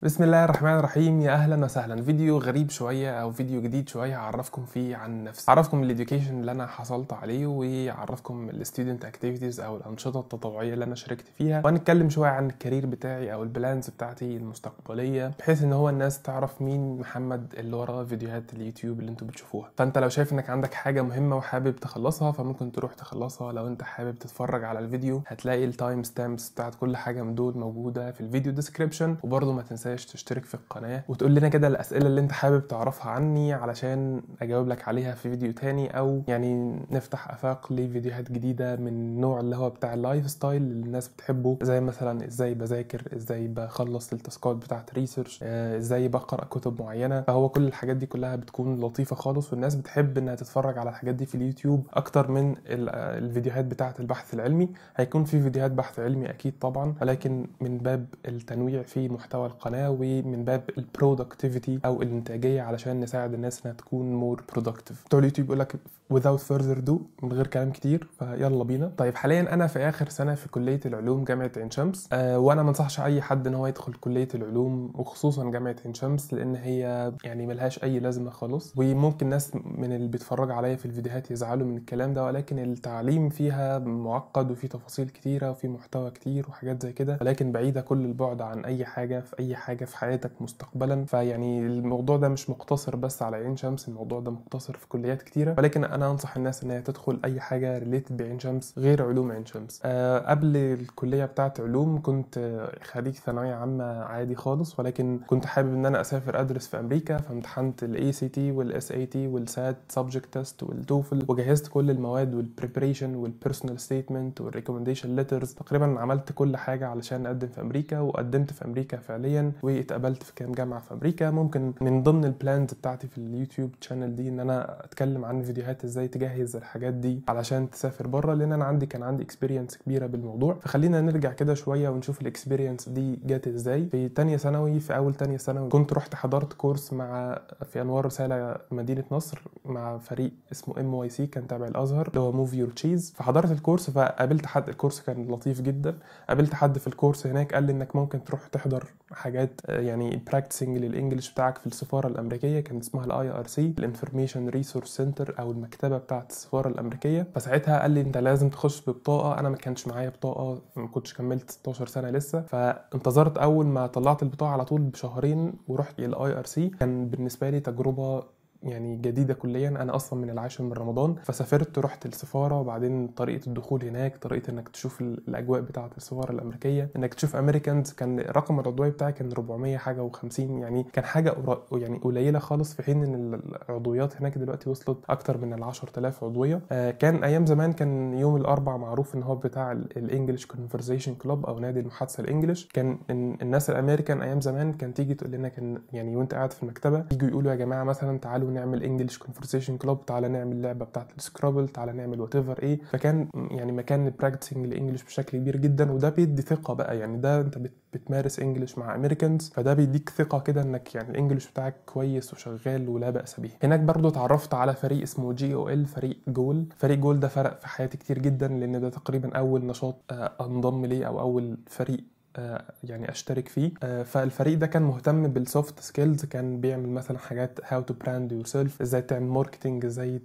بسم الله الرحمن الرحيم. يا اهلا وسهلا. فيديو غريب شويه او فيديو جديد شويه هعرفكم فيه عن نفسي، اعرفكم الاديوكيشن اللي انا حصلت عليه، واعرفكم الستودنت اكتيفيتيز او الانشطه التطوعيه اللي انا شاركت فيها، وهنتكلم شويه عن الكارير بتاعي او البلانز بتاعتي المستقبليه، بحيث ان هو الناس تعرف مين محمد اللي ورا فيديوهات اليوتيوب اللي انتوا بتشوفوها. فانت لو شايف انك عندك حاجه مهمه وحابب تخلصها فممكن تروح تخلصها. لو انت حابب تتفرج على الفيديو هتلاقي التايم ستامبس بتاعت كل حاجه من دول موجوده في الفيديو ديسكريبشن، وبرضه ما تنساش تشترك في القناه وتقول لنا كده الاسئله اللي انت حابب تعرفها عني علشان اجاوب لك عليها في فيديو تاني، او يعني نفتح افاق لفيديوهات جديده من النوع اللي هو بتاع اللايف ستايل اللي الناس بتحبه، زي مثلا ازاي بذاكر، ازاي بخلص التاسكات بتاعه ريسيرش، ازاي بقرا كتب معينه. فهو كل الحاجات دي كلها بتكون لطيفه خالص، والناس بتحب انها تتفرج على الحاجات دي في اليوتيوب اكتر من الفيديوهات بتاعه البحث العلمي. هيكون في فيديوهات بحث علمي اكيد طبعا، ولكن من باب التنويع في محتوى القناه ومن باب البرودكتيفيتي او الانتاجيه علشان نساعد الناس انها تكون مور برودكتيف. بتوع اليوتيوب يقول لك without further ado، من غير كلام كتير، فيلا بينا. طيب حاليا انا في اخر سنه في كليه العلوم جامعه عين شمس، وانا ما انصحش اي حد ان هو يدخل كليه العلوم وخصوصا جامعه عين شمس، لان هي يعني ملهاش اي لازمه خالص. وممكن ناس من اللي بيتفرج عليا في الفيديوهات يزعلوا من الكلام ده، ولكن التعليم فيها معقد وفي تفاصيل كتيره وفي محتوى كتير وحاجات زي كده، ولكن بعيده كل البعد عن اي حاجه في حياتك مستقبلا. فيعني الموضوع ده مش مقتصر بس على عين شمس، الموضوع ده مقتصر في كليات كتيره، ولكن انا انصح الناس ان هي تدخل اي حاجه ريليتد بعين شمس غير علوم عين شمس. قبل الكليه بتاعه علوم كنت خريج ثانويه عامه عادي خالص، ولكن كنت حابب ان انا اسافر ادرس في امريكا، فامتحنت الاي سي تي والاس اي تي والسات سبجكت تيست والتوفل، وجهزت كل المواد والبريبريشن والبيرسونال ستيتمنت والريكومنديشن ليترز. تقريبا عملت كل حاجه علشان اقدم في امريكا، وقدمت في امريكا فعليا واتقبلت في كام جامعه في امريكا. ممكن من ضمن البلانز بتاعتي في اليوتيوب شانل دي ان انا اتكلم عن فيديوهات ازاي تجهز الحاجات دي علشان تسافر بره، لان انا كان عندي اكسبيرينس كبيره بالموضوع. فخلينا نرجع كده شويه ونشوف الاكسبيرينس دي جت ازاي. في تانية ثانوي، في اول تانية ثانوي، كنت رحت حضرت كورس في انوار رساله مدينه نصر مع فريق اسمه MYC، كان تابع الازهر اللي هو موف يور تشيز. فحضرت الكورس، فقابلت حد، الكورس كان لطيف جدا. قابلت حد في الكورس هناك قال لي انك ممكن تروح تحضر حاجات يعني براكتسنج للانجليش بتاعك في السفاره الامريكيه، كان اسمها الIRC، الانفورميشن ريسورس سنتر او المكتبه بتاعه السفاره الامريكيه. فساعتها قال لي انت لازم تخش ببطاقه. انا ما كانش معايا بطاقه، ما كنتش كملت 16 سنه لسه، فانتظرت اول ما طلعت البطاقه على طول بشهرين ورحت الIRC. كان بالنسبه لي تجربه يعني جديدة كليا. أنا أصلا من العاشر من رمضان، فسافرت رحت السفارة، وبعدين طريقة الدخول هناك، طريقة إنك تشوف الأجواء بتاعة السفارة الأمريكية، إنك تشوف أمريكانز. كان رقم العضوية بتاعي كان 400 حاجة و50، يعني كان حاجة يعني قليلة خالص، في حين إن العضويات هناك دلوقتي وصلت أكتر من 10,000 عضوية. كان أيام زمان كان يوم الأربع معروف إن هو بتاع الإنجليش كونفرزيشن كلوب أو نادي المحادثة الإنجليش. كان الناس الأمريكان أيام زمان كان تيجي تقول لنا، كان يعني وأنت قاعد في المكتبة يجوا يقولوا يا جماعة مثلا تعالوا نعمل انجلش كونفرسيشن كلوب، تعالى نعمل لعبه بتاعه السكرابل، تعالى نعمل وات ايفر ايه. فكان يعني مكان براكتسنج الانجليش بشكل كبير جدا، وده بيدي ثقه بقى، يعني ده انت بتمارس انجلش مع امريكانز، فده بيديك ثقه كده انك يعني الانجليش بتاعك كويس وشغال ولا باس به. هناك برضو اتعرفت على فريق اسمه GOL، فريق جول. فريق جول ده فرق في حياتي كتير جدا، لان ده تقريبا اول نشاط انضم ليه او اول فريق يعني اشترك فيه. فالفريق ده كان مهتم بالسوفت سكيلز، كان بيعمل مثلا حاجات هاو تو براند يور سيلف، ازاي تعمل ماركتنج، ازاي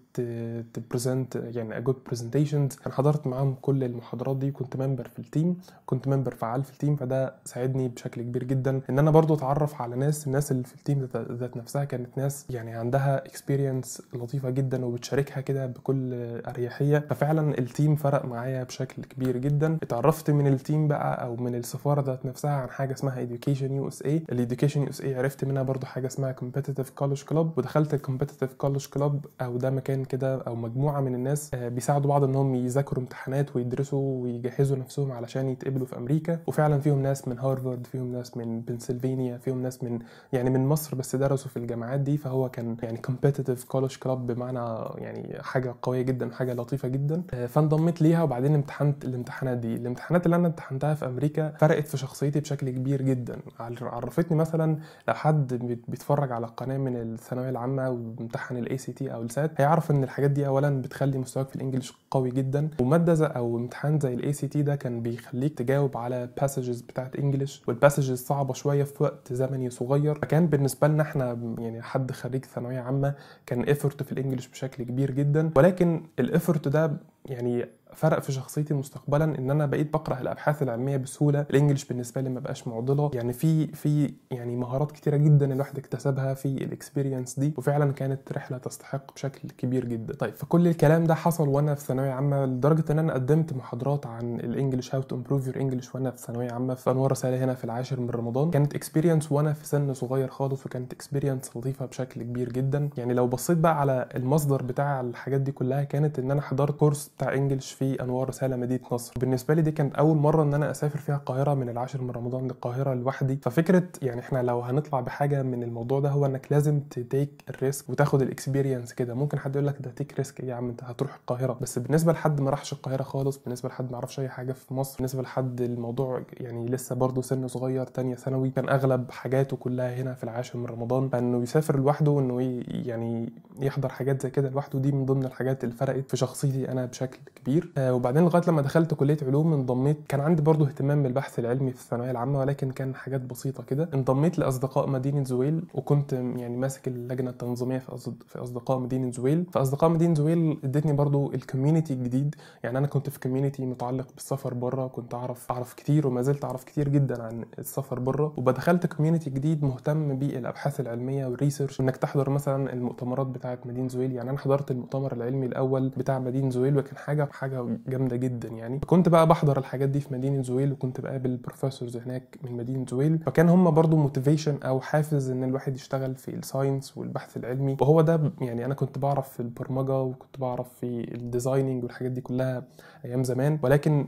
تبريزنت يعني جود برزنتيشنز. انا حضرت معاهم كل المحاضرات دي، كنت ممبر في التيم، كنت ممبر فعال في التيم. فده ساعدني بشكل كبير جدا ان انا برضو اتعرف على الناس اللي في التيم ذات نفسها كانت ناس يعني عندها اكسبيرينس لطيفه جدا وبتشاركها كده بكل اريحيه. ففعلا التيم فرق معايا بشكل كبير جدا. اتعرفت من التيم بقى او من السفاره ذات نفسها عن حاجه اسمها Education USA. الEducation USA عرفت منها برضو حاجه اسمها Competitive College Club، ودخلت Competitive College Club، او ده مكان كده او مجموعه من الناس بيساعدوا بعض انهم يذاكروا امتحانات ويدرسوا ويجهزوا نفسهم علشان يتقبلوا في امريكا. وفعلا فيهم ناس من هارفارد، فيهم ناس من بنسلفانيا، فيهم ناس من مصر بس درسوا في الجامعات دي. فهو كان يعني Competitive College Club بمعنى يعني حاجه قويه جدا، حاجه لطيفه جدا. فانضميت ليها، وبعدين امتحنت الامتحانات دي. الامتحانات اللي انا امتحنتها في امريكا فرقت في شخصيتي بشكل كبير جدا. عرفتني مثلا لو حد بيتفرج على قناه من الثانويه العامه وبيمتحن الاي سي تي او السات، هيعرف ان الحاجات دي اولا بتخلي مستواك في الانجليش قوي جدا، وماده او امتحان زي الاي سي تي ده كان بيخليك تجاوب على باسجز بتاعت انجليش، والباسجز صعبه شويه في وقت زمني صغير. فكان بالنسبه لنا احنا يعني حد خريج ثانويه عامه كان ايفورت في الانجليش بشكل كبير جدا، ولكن الايفورت ده يعني فرق في شخصيتي مستقبلا ان انا بقيت بقرا الابحاث العلميه بسهوله. الانجليش بالنسبه لي ما بقاش معضله، يعني في يعني مهارات كتيره جدا الواحد اكتسبها في الاكسبيرينس دي، وفعلا كانت رحله تستحق بشكل كبير جدا. طيب فكل الكلام ده حصل وانا في ثانويه عامه، لدرجه ان انا قدمت محاضرات عن الانجليش، هاو تو امبروف يور انجليش، وانا في ثانويه عامه في انوار رساله هنا في العاشر من رمضان. كانت اكسبيرينس وانا في سن صغير خالص، وكانت اكسبيرينس لطيفه بشكل كبير جدا. يعني لو بصيت بقى على المصدر بتاع الحاجات دي كلها، كانت ان انا حضرت كورس بتاع انجليش في انوار رساله مدينه نصر. بالنسبه لي دي كانت اول مره ان انا اسافر فيها القاهره من العاشر من رمضان للقاهره لوحدي. ففكره يعني احنا لو هنطلع بحاجه من الموضوع ده، هو انك لازم تتيك الريسك وتاخد الاكسبيرينس كده. ممكن حد يقول لك ده تيك ريسك ايه يا عم، انت هتروح القاهره، بس بالنسبه لحد ما راحش القاهره خالص، بالنسبه لحد ما يعرفش اي حاجه في مصر، بالنسبه لحد الموضوع يعني لسه برضه سن صغير تانية ثانوي، كان اغلب حاجاته كلها هنا في العاشر من رمضان، فانه يسافر لوحده وانه يعني يحضر حاجات زي كده لوحده، دي من ضمن الحاجات اللي فرقت في شخصيتي انا بشكل كبير. وبعدين لغايه لما دخلت كليه علوم انضميت، كان عندي برضو اهتمام بالبحث العلمي في الثانويه العامه، ولكن كان حاجات بسيطه كده. انضميت لاصدقاء مدينه زويل، وكنت يعني ماسك اللجنه التنظيميه في اصدقاء مدينه زويل. فاصدقاء مدينه زويل ادتني برضو الكوميونتي الجديد. يعني انا كنت في كوميونتي متعلق بالسفر بره، كنت اعرف كتير، وما زلت اعرف كتير جدا عن السفر بره. وبدخلت كوميونتي جديد مهتم بالابحاث العلميه والريسيرش، انك تحضر مثلا المؤتمرات بتاعه مدينه زويل. يعني انا حضرت المؤتمر العلمي الاول بتاع مدينه زويل، وكان حاجه جامده جدا يعني. كنت بقى بحضر الحاجات دي في مدينه زويل، وكنت بقابل بروفيسورز هناك من مدينه زويل، فكان هم برضو موتيفيشن او حافز ان الواحد يشتغل في الساينس والبحث العلمي. وهو ده يعني انا كنت بعرف في البرمجه، وكنت بعرف في الديزايننج والحاجات دي كلها ايام زمان، ولكن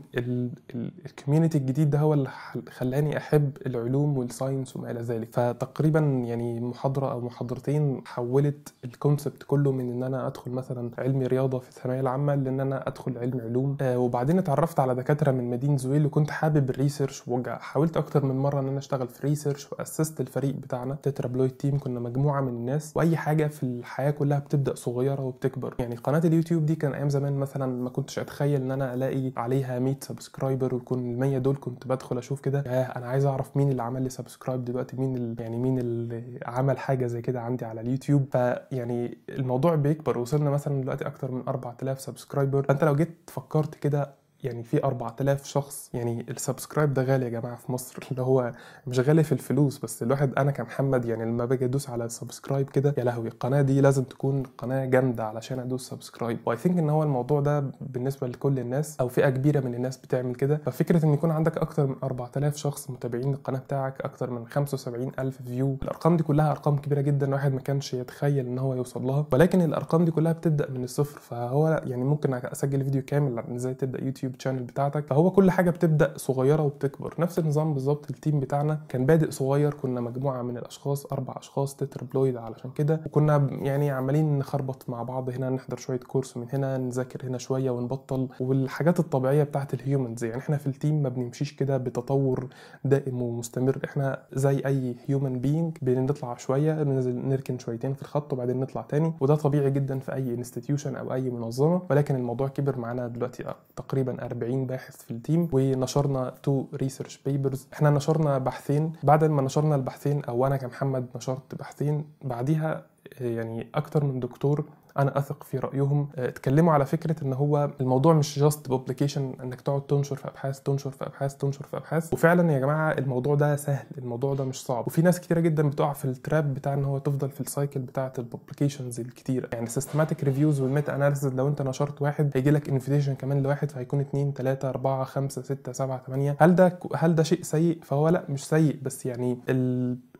الكوميونتي الجديد ده هو اللي خلاني احب العلوم والساينس وما الى ذلك. فتقريبا يعني محاضره او محاضرتين حولت الكونسبت كله من ان انا ادخل مثلا علمي رياضه في الثانويه العامه لان انا ادخل علم علوم. وبعدين اتعرفت على دكاتره من مدينه زويل، وكنت حابب الريسيرش، وحاولت اكتر من مره ان انا اشتغل في ريسيرش، واسست الفريق بتاعنا تترابلويد تيم. كنا مجموعه من الناس، واي حاجه في الحياه كلها بتبدا صغيره وبتكبر. يعني قناه اليوتيوب دي كان ايام زمان مثلا ما كنتش اتخيل ان انا الاقي عليها 100 سبسكرايبر، ويكون ال 100 دول كنت بدخل اشوف كده انا عايز اعرف مين اللي عمل لي سبسكرايب دلوقتي، مين اللي عمل حاجه زي كده عندي على اليوتيوب. فيعني الموضوع بيكبر، وصلنا مثلا دلوقتي اكتر من 4000 سبسكرايبر. فانت لو جيت فكرت كده يعني في 4000 شخص، يعني السبسكرايب ده غالي يا جماعه في مصر، اللي هو مش غالي في الفلوس بس. الواحد انا كمحمد يعني لما باجي ادوس على السبسكرايب كده، يا لهوي القناه دي لازم تكون قناه جامده علشان ادوس سبسكرايب. واي ثينك ان هو الموضوع ده بالنسبه لكل الناس او فئه كبيره من الناس بتعمل كده. ففكره ان يكون عندك اكتر من 4000 شخص متابعين القناه بتاعك، اكتر من 75000 فيو، الارقام دي كلها ارقام كبيره جدا، الواحد ما كانش يتخيل ان هو يوصل لها. ولكن الارقام دي كلها بتبدا من الصفر. فهو يعني ممكن اسجل فيديو كامل عن ازاي تبدا يوتيوب شانل بتاعتك. فهو كل حاجه بتبدا صغيره وبتكبر. نفس النظام بالظبط التيم بتاعنا كان بادئ صغير، كنا مجموعه من الاشخاص 4 اشخاص تتربلويد علشان كده، وكنا يعني عمالين نخربط مع بعض، هنا نحضر شويه كورس من هنا، نذاكر هنا شويه ونبطل، والحاجات الطبيعيه بتاعت الهيومنز. يعني احنا في التيم ما بنمشيش كده بتطور دائم ومستمر، احنا زي اي هيومن بينج بنطلع شويه، ننزل نركن شويتين في الخط وبعدين نطلع تاني، وده طبيعي جدا في اي انستتيوشن او اي منظمه. ولكن الموضوع كبر معانا دلوقتي تقريبا 40 باحث في التيم، ونشرنا 2 ريسيرش بيبرز. احنا نشرنا بحثين، بعد ما نشرنا البحثين او انا كمحمد نشرت بحثين، بعديها يعني اكتر من دكتور انا اثق في رايهم اتكلموا على فكره ان هو الموضوع مش جاست بوبليكيشن، انك تقعد تنشر في ابحاث تنشر في ابحاث تنشر في ابحاث. وفعلا يا جماعه الموضوع ده سهل، الموضوع ده مش صعب. وفي ناس كتيره جدا بتقع في التراب بتاع ان هو تفضل في السايكل بتاعه البوبليكيشنز الكتيره. يعني سيستماتيك ريفيوز والميتا اناليسيس، لو انت نشرت واحد هيجي لك انفيتيشن كمان لواحد، فهيكون 2 3 4 5 6 7 8. هل ده شيء سيء؟ فهو لا مش سيء، بس يعني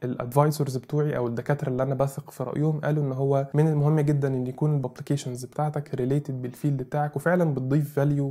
الادفايزرز بتوعي او الدكاتره اللي انا بثق في رايهم قالوا ان هو من المهم جدا ان يكون الابلكيشنز بتاعتك ريليتد بالفيلد بتاعك وفعلا بتضيف فاليو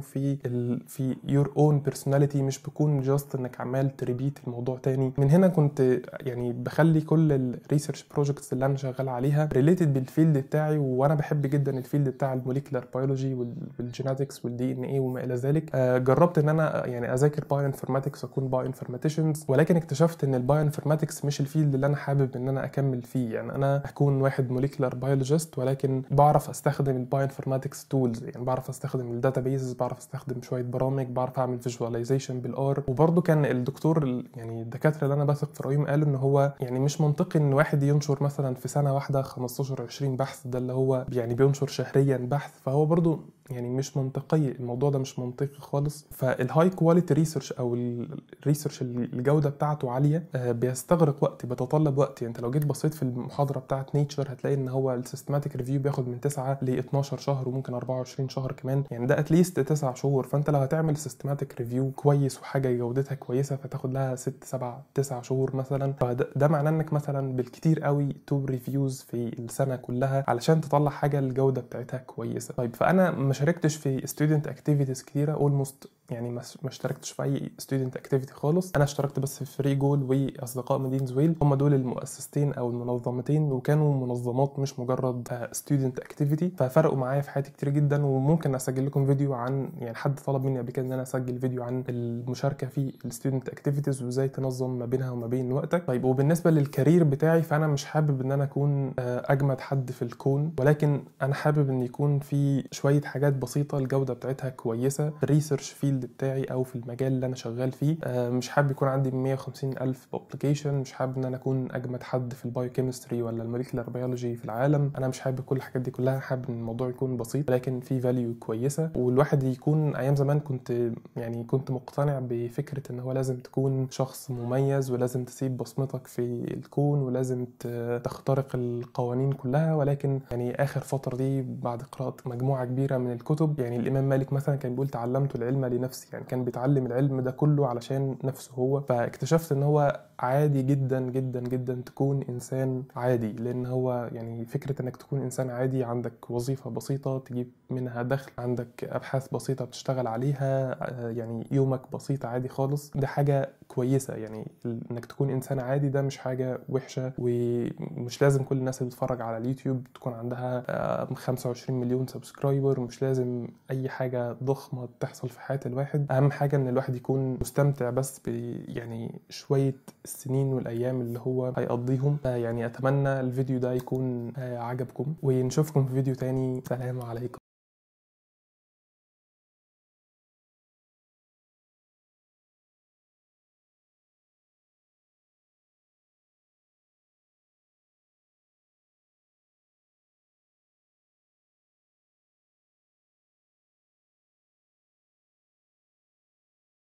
في يور اون بيرسوناليتي، مش بكون جاست انك عمال تريبيت الموضوع تاني. من هنا كنت يعني بخلي كل الريسيرش بروجكتس اللي انا شغال عليها ريليتد بالفيلد بتاعي، وانا بحب جدا الفيلد بتاع الموليكولار بيولوجي والجينetics والدي ان اي وما الى ذلك. جربت ان انا يعني اذاكر بايو انفورماتكس واكون بايو انفورماتيشنز، ولكن اكتشفت ان البايو انفورماتكس مش الفيلد اللي انا حابب ان انا اكمل فيه. يعني انا هكون واحد موليكولار بيولوجيست ولكن بعرف استخدم البايو انفورماتكس تولز، يعني بعرف استخدم الداتابيز، بعرف استخدم شويه برامج، بعرف اعمل فيجواليزيشن بالار. وبرده كان الدكتور يعني الدكاتره اللي انا بثق في رايهم قالوا ان هو يعني مش منطقي ان واحد ينشر مثلا في سنه واحده 15 20 بحث، ده اللي هو يعني بينشر شهريا بحث، فهو برضو يعني مش منطقي، الموضوع ده مش منطقي خالص. فالهاي كواليتي ريسيرش او الريسيرش اللي الجوده بتاعته عاليه بيستغرق وقت، بيتطلب وقت. يعني انت لو جيت بصيت في المحاضره بتاعت نيتشر هتلاقي ان هو السيستماتيك ريفيو بياخد من 9 ل 12 شهر وممكن 24 شهر كمان، يعني ده اتليست 9 شهور. فانت لو هتعمل سيستماتيك ريفيو كويس وحاجه جودتها كويسه فتاخد لها 6 7 9 شهور مثلا، فده معناه انك مثلا بالكتير قوي 2 ريفيوز في السنه كلها علشان تطلع حاجه الجوده بتاعتها كويسه. طيب فانا ما شاركتش في ستودنت اكتيفيتيز كتيره، اولموست يعني ما اشتركتش في اي ستودنت اكتيفيتي خالص. انا اشتركت بس في فري جول واصدقاء مدينه زويل، هم دول المؤسستين او المنظمتين، وكانوا منظمات مش مجرد ستودنت اكتيفيتي، ففرقوا معايا في حياتي كتير جدا. وممكن اسجل لكم فيديو عن، يعني حد طلب مني قبل كده ان انا اسجل فيديو عن المشاركه في الستودنت اكتيفيتيز وازاي تنظم ما بينها وما بين وقتك. طيب وبالنسبه للكارير بتاعي فانا مش حابب ان انا اكون اجمد حد في الكون، ولكن انا حابب ان يكون في شويه حاجات بسيطه الجوده بتاعتها كويسه في الريسيرش فيلد بتاعي او في المجال اللي انا شغال فيه. مش حابب يكون عندي 150 الف ابلكيشن، مش حابب ان انا اكون اجمد حد في البايوكيمستري ولا الموليكولار بيولوجي في العالم. انا مش حابب كل الحاجات دي كلها، حابب ان الموضوع يكون بسيط لكن في فاليو كويسه. والواحد يكون ايام زمان كنت مقتنع بفكره ان هو لازم تكون شخص مميز ولازم تسيب بصمتك في الكون ولازم تخترق القوانين كلها، ولكن يعني اخر فتره دي بعد قراءه مجموعه كبيره من الكتب، يعني الامام مالك مثلا كان بيقول تعلمت العلم لنفسي، يعني كان بيتعلم العلم ده كله علشان نفسه هو. فاكتشفت ان هو عادي جدا جدا جدا تكون انسان عادي، لان هو يعني فكره انك تكون انسان عادي عندك وظيفه بسيطه تجيب منها دخل، عندك ابحاث بسيطه بتشتغل عليها، يعني يومك بسيط عادي خالص، ده حاجه كويسه. يعني انك تكون انسان عادي ده مش حاجه وحشه، ومش لازم كل الناس اللي بتتفرج على اليوتيوب تكون عندها 25 مليون سبسكرايبر، مش لازم اي حاجه ضخمه تحصل في حياه الواحد. اهم حاجه ان الواحد يكون مستمتع بس يعني شويه السنين والايام اللي هو هيقضيهم. يعني اتمنى الفيديو ده يكون عجبكم، ونشوفكم في فيديو تاني. سلام عليكم.